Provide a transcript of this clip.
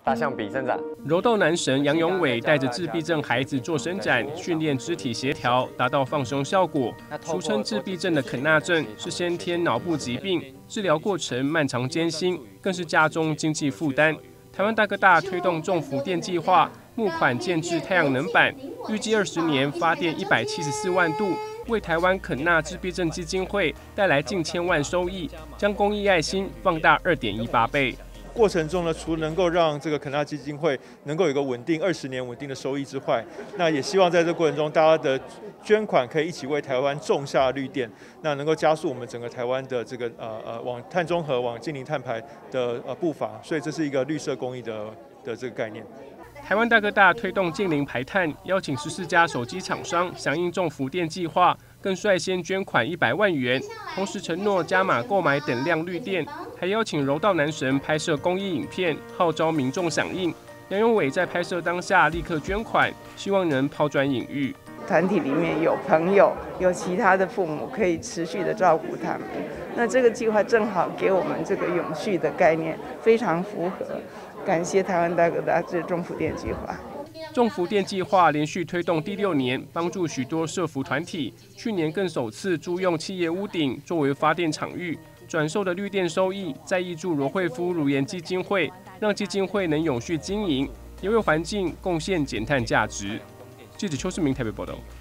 大象比伸展。 柔道男神杨永伟带着自闭症孩子做伸展，训练肢体协调，达到放松效果。俗称自闭症的肯纳症是先天脑部疾病，治疗过程漫长艰辛，更是家中经济负担。台湾大哥大推动种福电计划，募款建置太阳能板，预计20年发电174万度，为台湾肯纳自闭症基金会带来近千万收益，将公益爱心放大2.18倍。 过程中呢，除能够让这个肯纳基金会能够有一个稳定20年稳定的收益之外，那也希望在这过程中，大家的捐款可以一起为台湾种下绿电，那能够加速我们整个台湾的这个往碳中和、往净零碳排的步伐。所以这是一个绿色公益的这个概念。 台湾大哥大推动净零排碳，邀请14家手机厂商响应种福电计划，更率先捐款100万元，同时承诺加码购买等量绿电，还邀请柔道男神拍摄公益影片，号召民众响应。杨永伟在拍摄当下立刻捐款，希望能抛砖引玉。 团体里面有朋友，有其他的父母可以持续的照顾他们。那这个计划正好给我们这个永续的概念，非常符合。感谢台湾大哥大这种福电计划。 种福电计划连续推动第6年，帮助许多社福团体。去年更首次租用企业屋顶作为发电场域，转售的绿电收益再挹注罗惠夫如颜基金会，让基金会能永续经营，也为环境贡献减碳价值。记者邱世明台北报道。